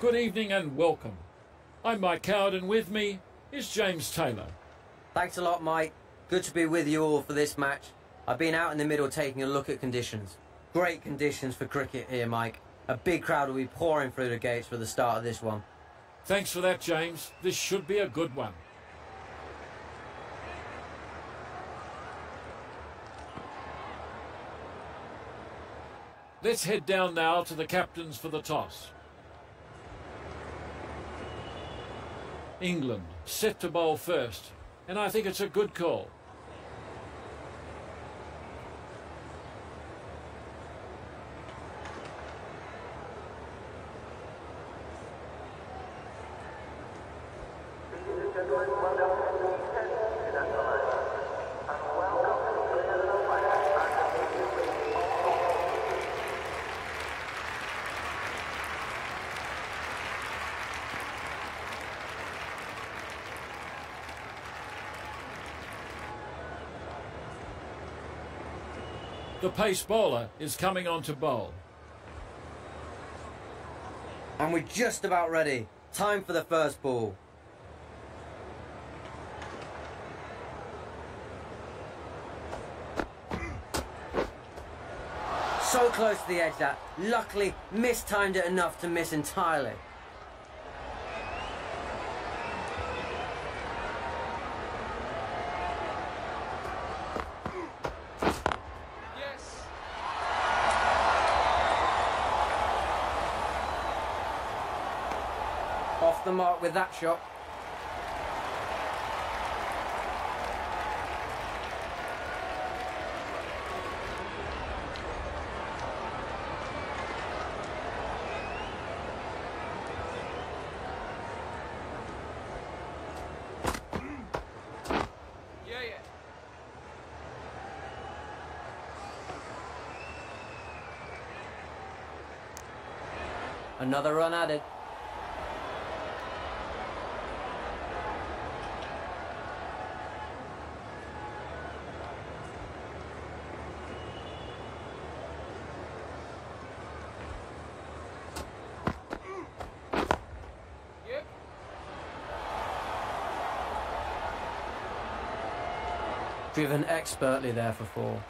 Good evening and welcome. I'm Mike Coward and with me is James Taylor. Thanks a lot, Mike. Good to be with you all for this match. I've been out in the middle taking a look at conditions. Great conditions for cricket here, Mike. A big crowd will be pouring through the gates for the start of this one. Thanks for that, James. This should be a good one. Let's head down now to the captains for the toss. England set to bowl first, and I think it's a good call. The pace bowler is coming on to bowl. And we're just about ready. Time for the first ball. So close to the edge that, luckily, mistimed it enough to miss entirely. Off the mark with that shot. Another run added. Driven expertly there for 4.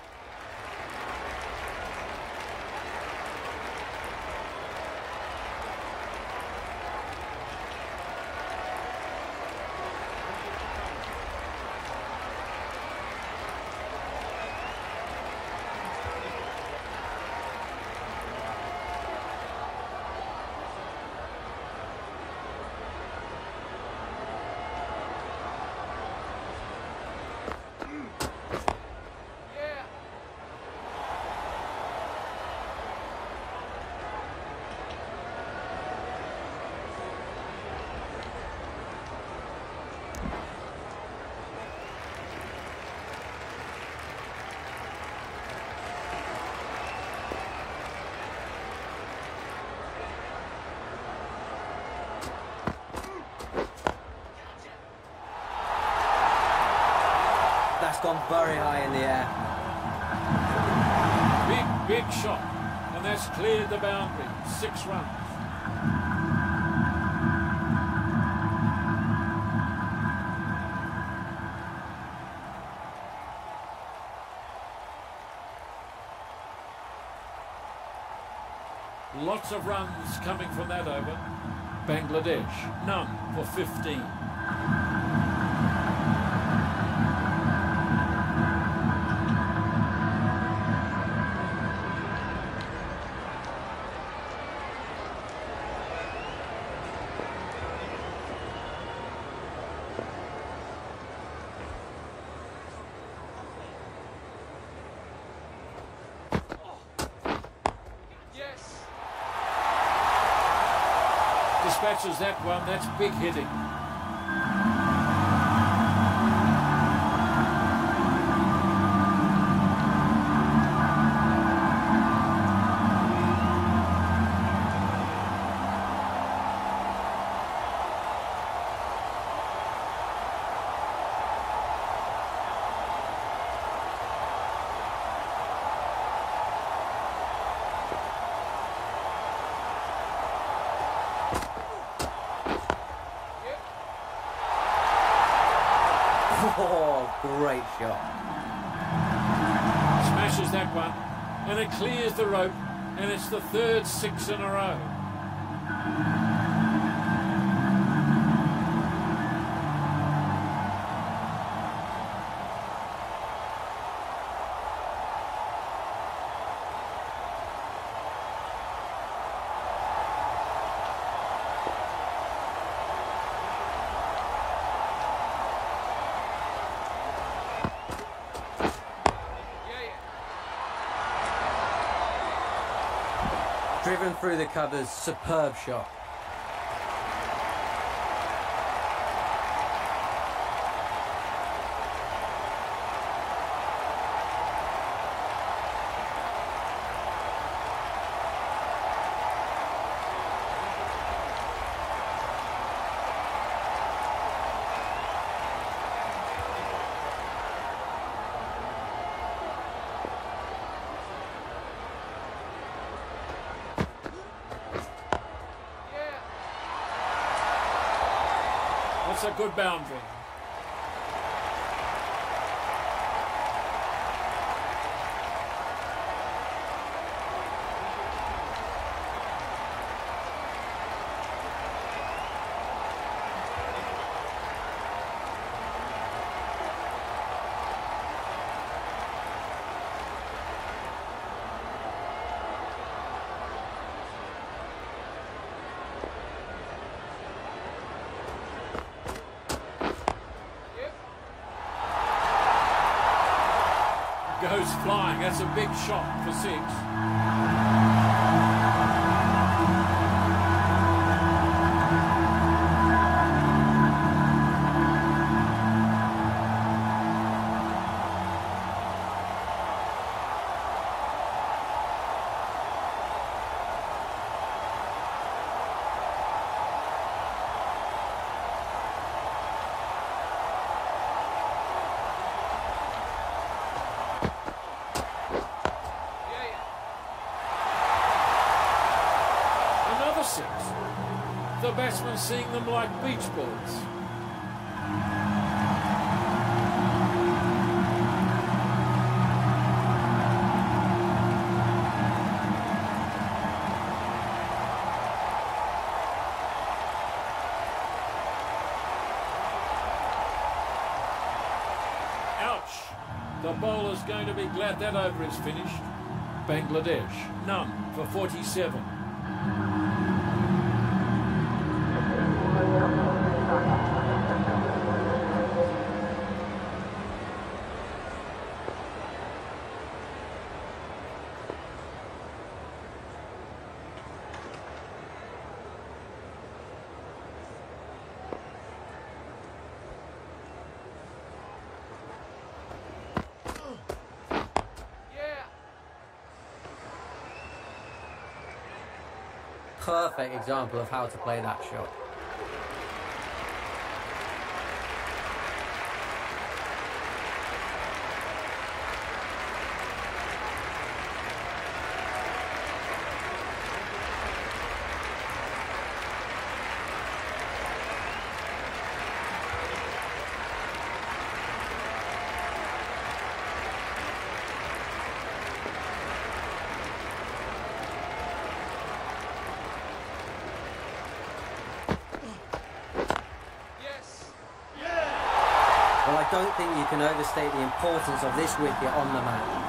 That's gone very high in the air. Big shot, and that's cleared the boundary. 6 runs. Lots of runs coming from that over. Bangladesh, none for 15. Dispatches that one. That's big hitting. Great shot. Smashes that one, and it clears the rope, and it's the third 6 in a row. Driven through the covers, superb shot. That's a good boundary. Goes flying. That's a big shot for 6. Another 6. The batsman seeing them like beach balls. Ouch! The bowler's going to be glad that over is finished. Bangladesh, none for 47. Perfect example of how to play that shot. Well, I don't think you can overstate the importance of this wicket on the match.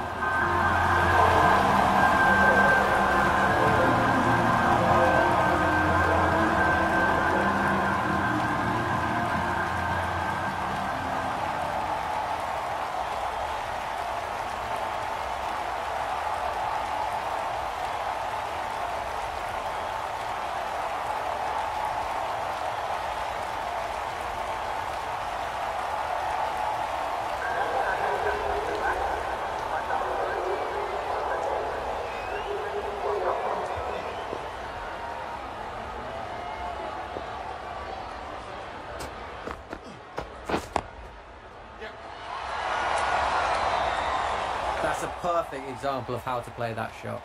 That's a perfect example of how to play that shot.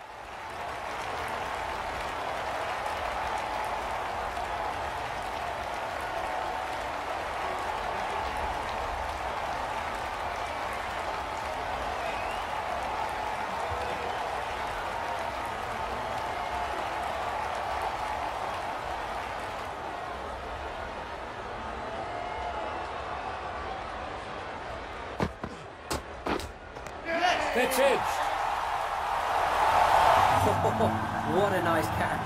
That's edged. What a nice catch.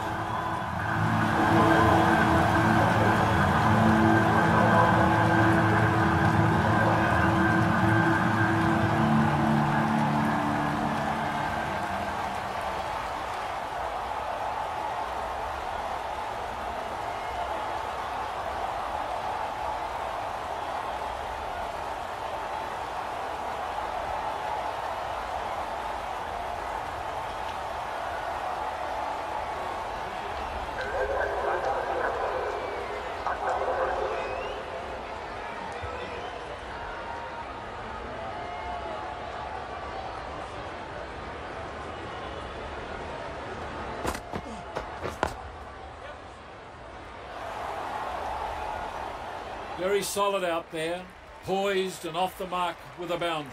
Very solid out there, poised and off the mark with a boundary.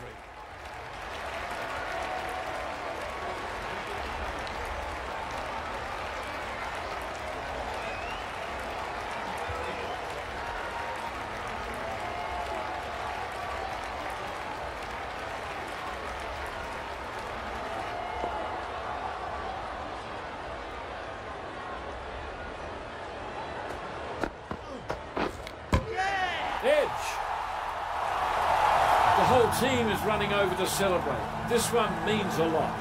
Edge. The whole team is running over to celebrate. This one means a lot.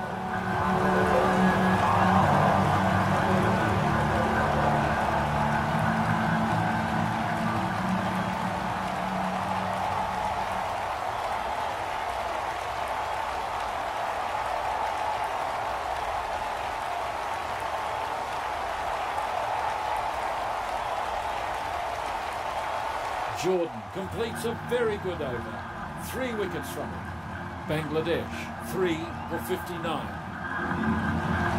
Jordan completes a very good over. 3 wickets from him. Bangladesh, 3 for 59.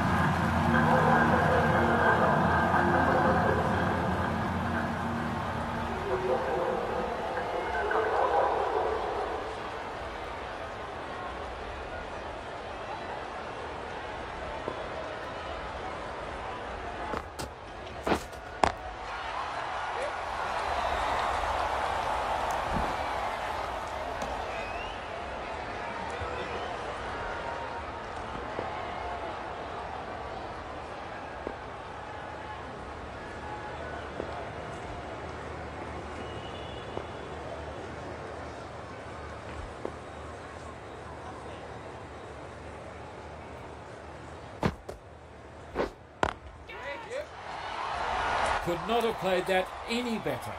Could not have played that any better.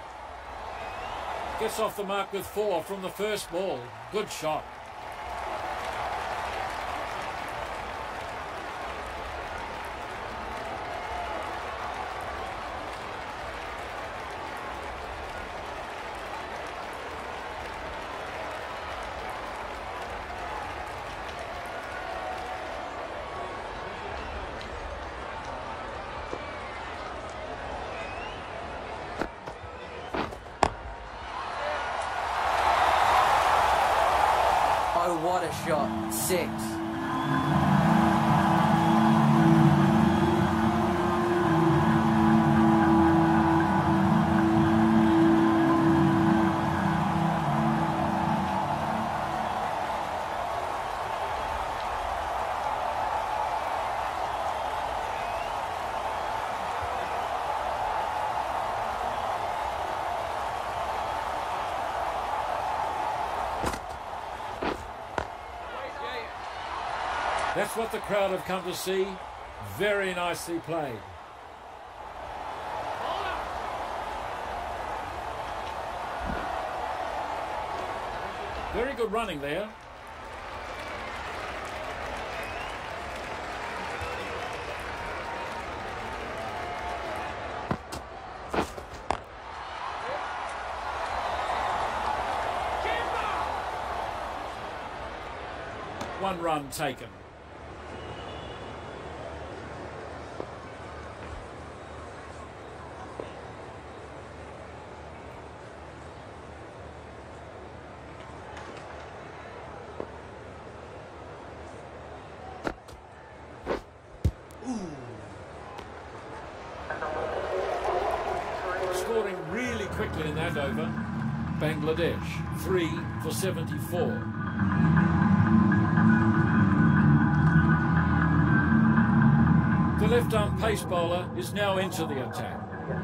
Gets off the mark with 4 from the first ball. Good shot. Oh, what a shot. 6. That's what the crowd have come to see. Very nicely played. Very good running there. One run taken. Scoring really quickly in that over. Bangladesh, 3 for 74. The left-arm pace bowler is now into the attack.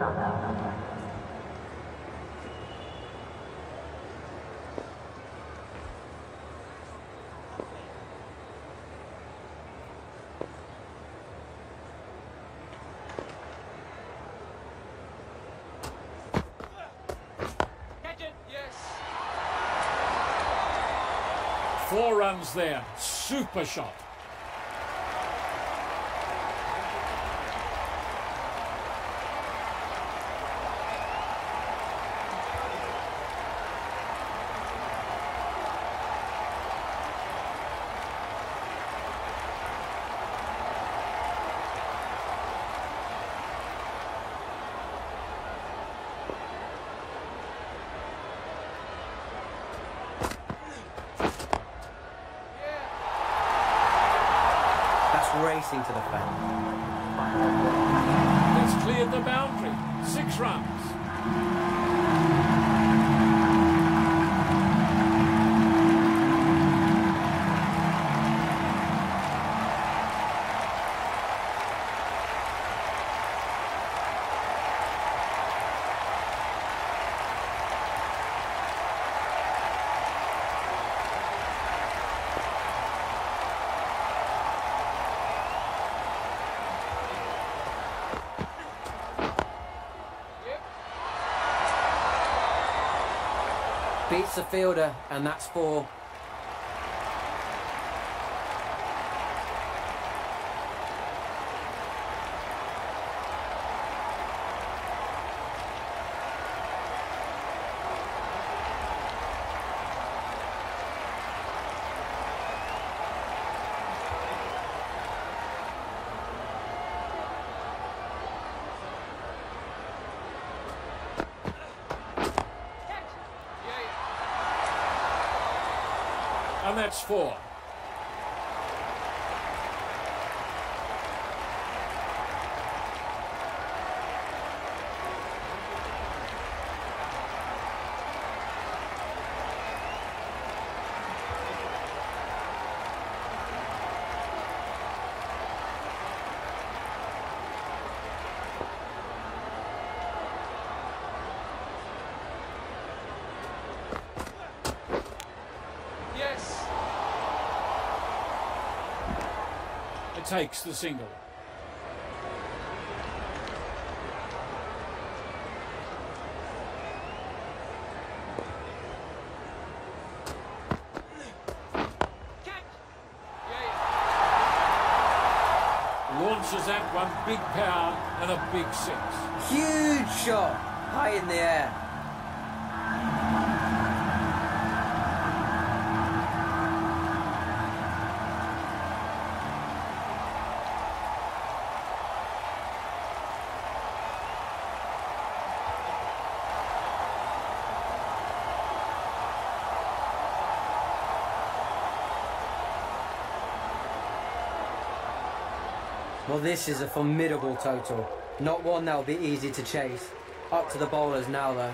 Catch it, yes. 4 runs there. Super shot. Racing to the fence. It's cleared the boundary. 6 runs. Beats the fielder, and that's 4. And that's 4. Yes. It takes the single. Catch. Launches that one, big power and a big 6. Huge shot, high in the air. Well, this is a formidable total. Not one that will be easy to chase. Up to the bowlers now, though.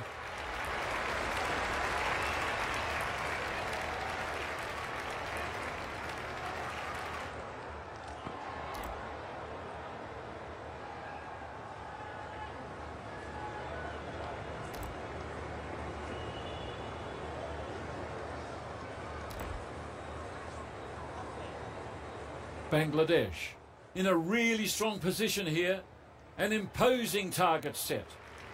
Bangladesh in a really strong position here. An imposing target set.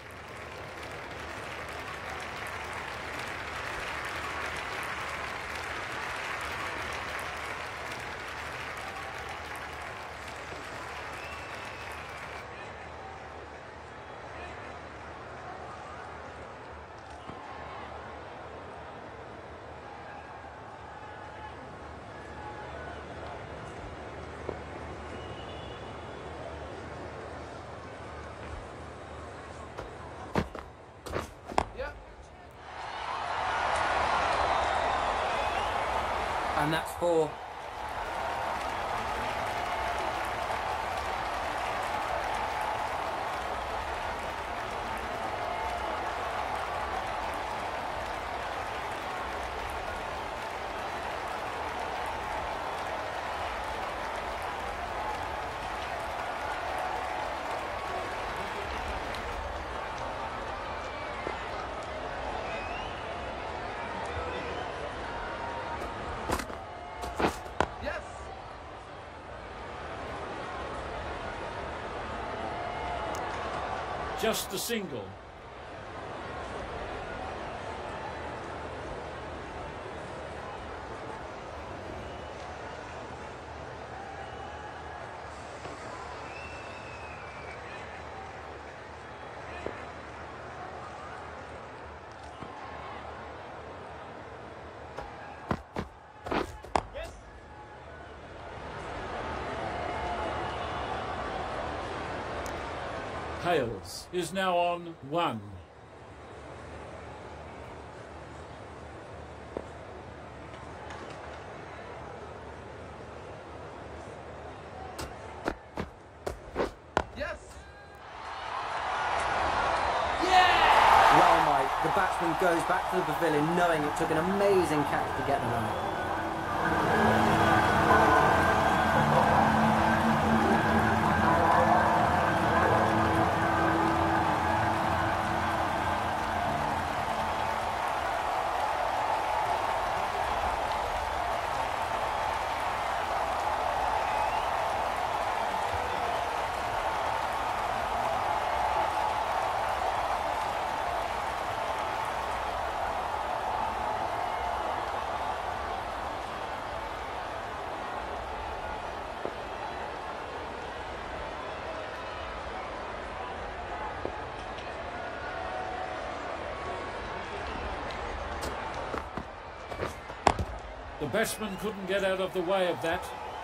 And that's 4. Just a single. Hales is now on 1. Yes! Well, Mike, the batsman goes back to the pavilion knowing it took an amazing catch to get the run. The batsman couldn't get out of the way of that.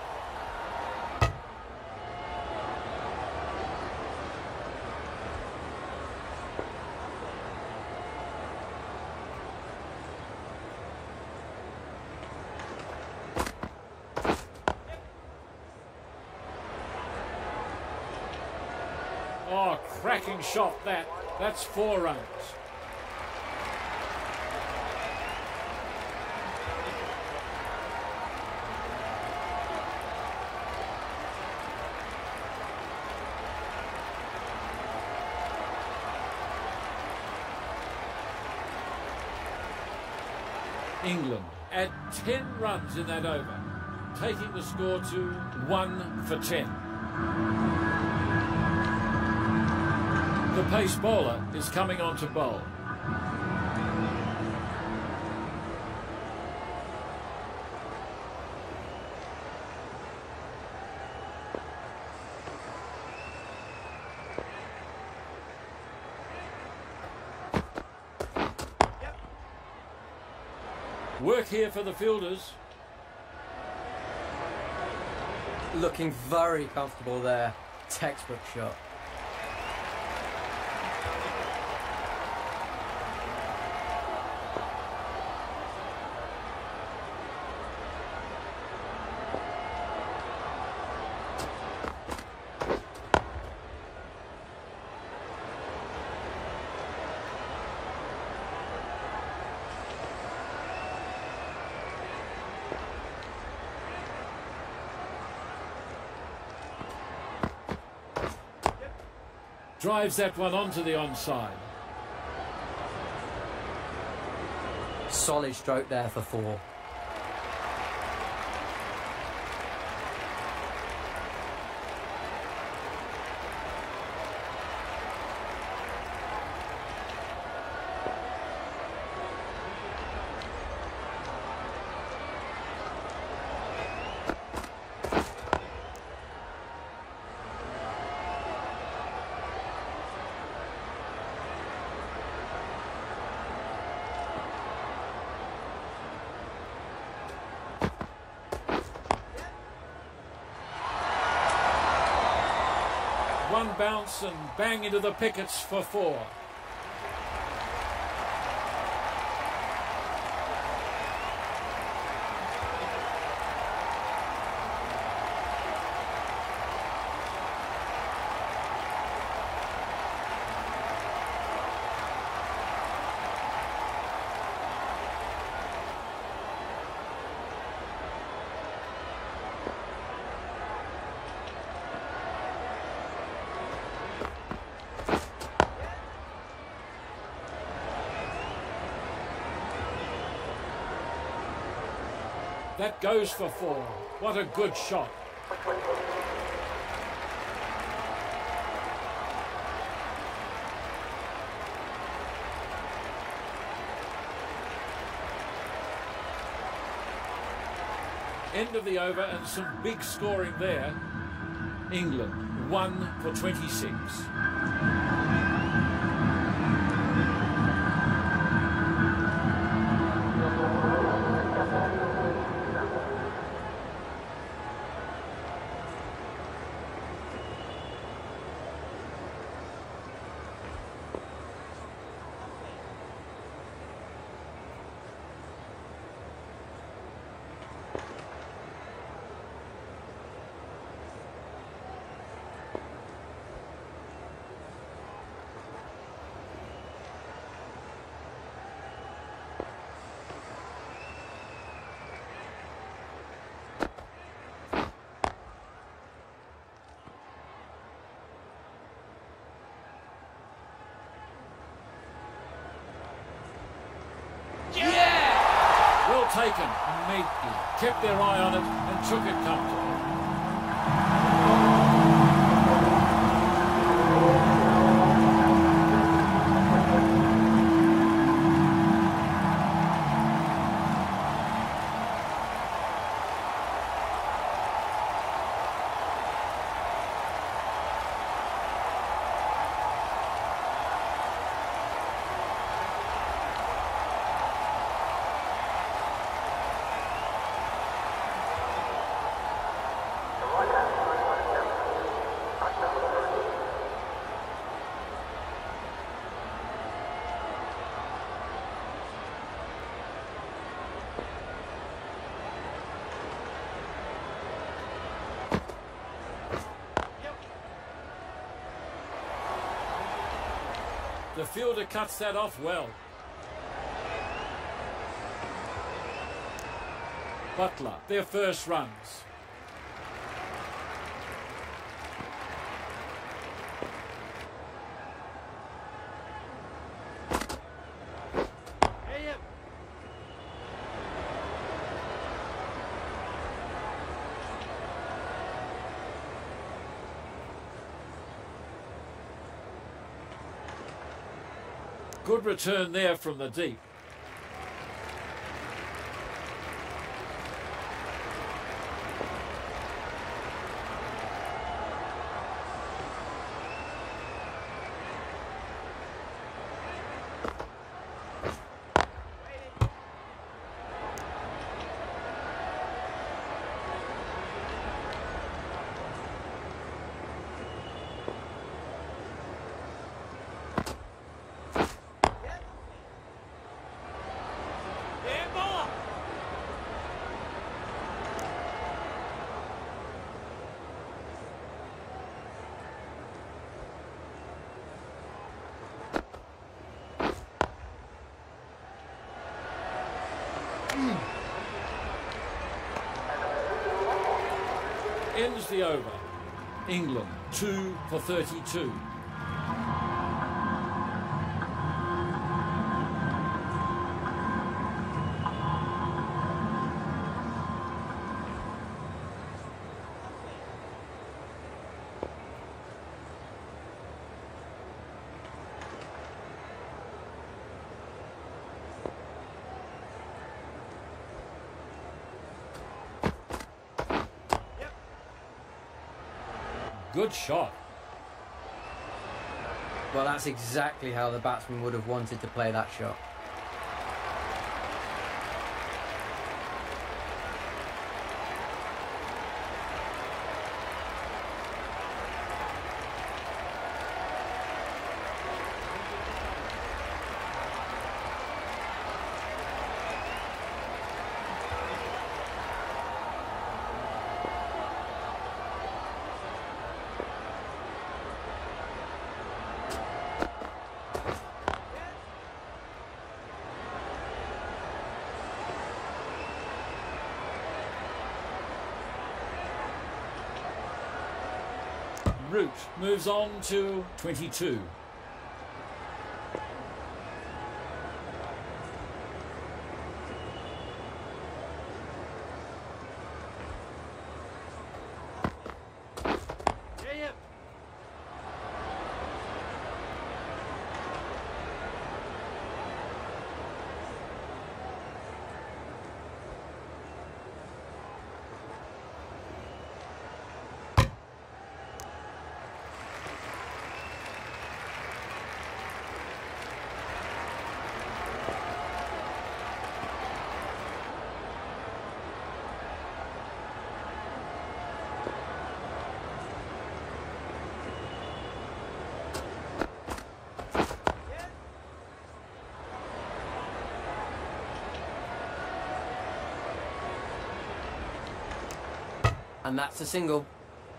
Oh, cracking shot that. That's 4 runs. England add 10 runs in that over, taking the score to 1 for 10. The pace bowler is coming on to bowl. Work here for the fielders. Looking very comfortable there. Textbook shot. Drives that one onto the onside. Solid stroke there for 4. One bounce and bang into the pickets for 4. That goes for 4. What a good shot. End of the over and some big scoring there. England 1 for 26. Well taken, neatly, kept their eye on it and took it comfortably. The fielder cuts that off well. Butler, their first runs. Good return there from the deep. Ends the over. England 2 for 32. Good shot. Well, that's exactly how the batsman would have wanted to play that shot. Root moves on to 22. And that's a single.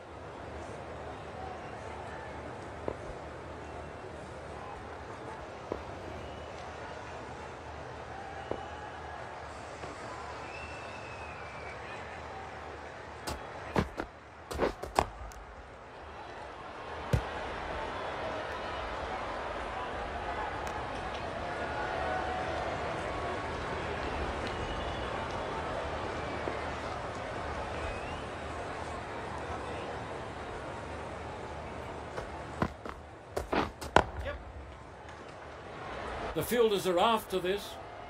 The fielders are after this.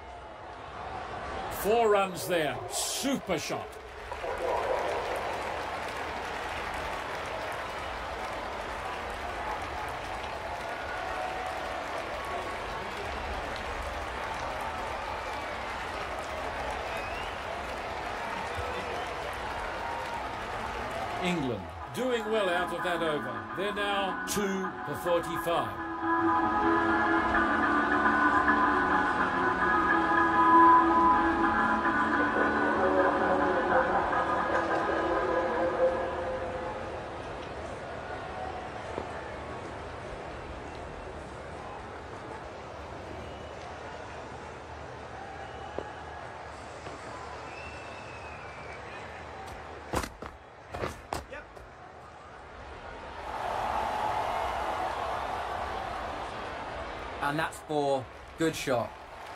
4 runs there. Super shot. England doing well out of that over. They're now 2 for 45. And that's 4. Good shot.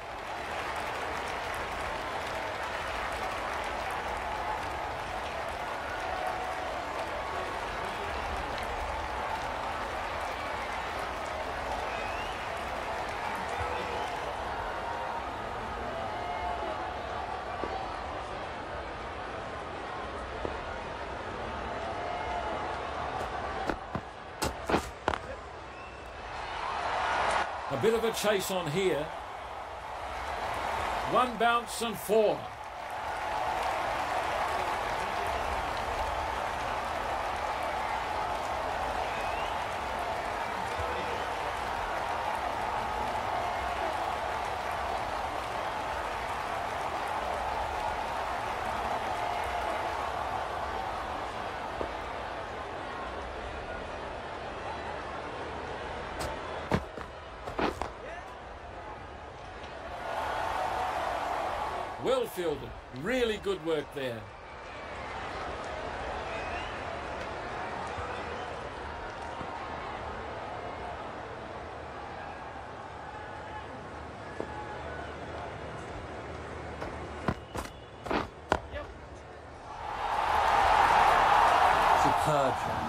A bit of a chase on here. 1 bounce and 4. Well fielded. Really good work there. Superb shot.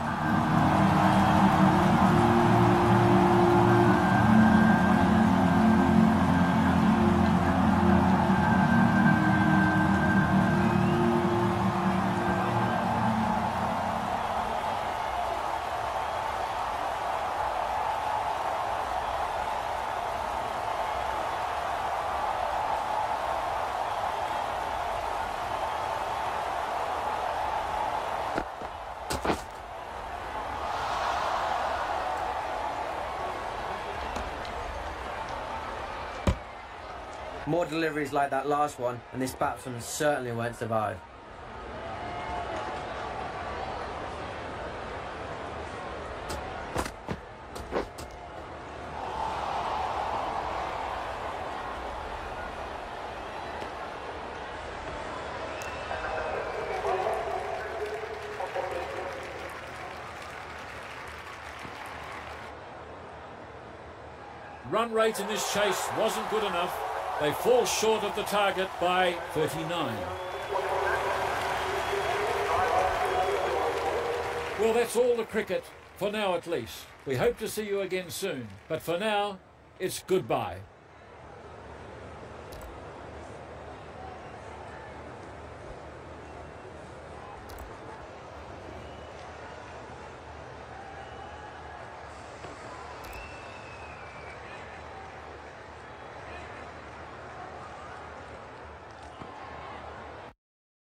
More deliveries like that last one, and this batsman certainly won't survive. Run rate in this chase wasn't good enough. They fall short of the target by 39. Well, that's all the cricket, for now at least. We hope to see you again soon. But for now, it's goodbye.